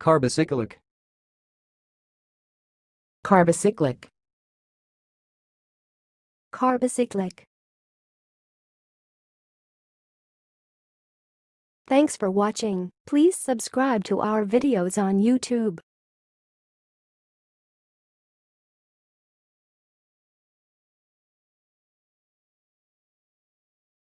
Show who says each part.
Speaker 1: Carbocyclic.
Speaker 2: Carbocyclic.
Speaker 3: Carbocyclic. Thanks for watching. Please subscribe to our videos on YouTube.